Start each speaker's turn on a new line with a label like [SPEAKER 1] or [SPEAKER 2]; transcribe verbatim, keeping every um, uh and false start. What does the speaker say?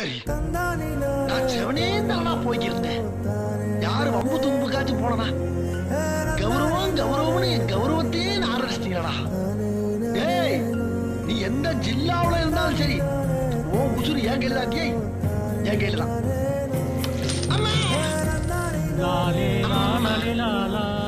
[SPEAKER 1] சரி, நான் செவனே தானா போய்க்கிருந்தேன். யாரு வம்பு தும்புக்காச்சும் போனனா? கௌரவம் கௌரவம்னு என் கௌரவத்தையே ஆரம்பிச்சிட்டீங்களா? ஏய், நீ எந்த ஜில்லாவுல இருந்தாலும் சரி, ஓ உசுறு என் கையில தாக்கியே, என் கையில தான். அம்மா